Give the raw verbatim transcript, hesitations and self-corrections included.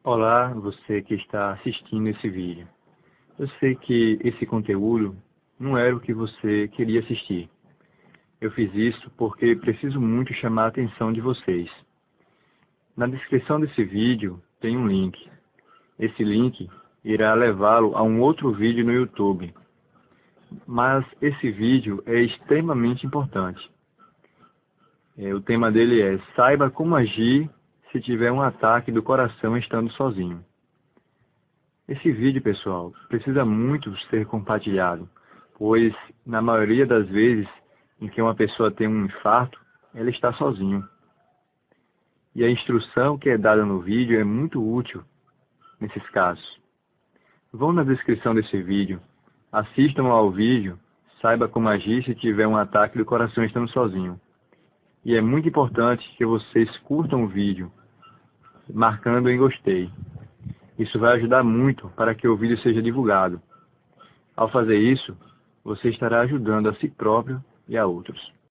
Olá, você que está assistindo esse vídeo. Eu sei que esse conteúdo não era o que você queria assistir. Eu fiz isso porque preciso muito chamar a atenção de vocês. Na descrição desse vídeo tem um link. Esse link irá levá-lo a um outro vídeo no YouTube. Mas esse vídeo é extremamente importante. É, o tema dele é: saiba como agir se tiver um ataque do coração estando sozinho. Esse vídeo, pessoal, precisa muito ser compartilhado, pois na maioria das vezes em que uma pessoa tem um infarto, ela está sozinho. E a instrução que é dada no vídeo é muito útil nesses casos. Vão na descrição desse vídeo, assistam ao vídeo, saiba como agir se tiver um ataque do coração estando sozinho. E é muito importante que vocês curtam o vídeo, marcando em gostei. Isso vai ajudar muito para que o vídeo seja divulgado. Ao fazer isso, você estará ajudando a si próprio e a outros.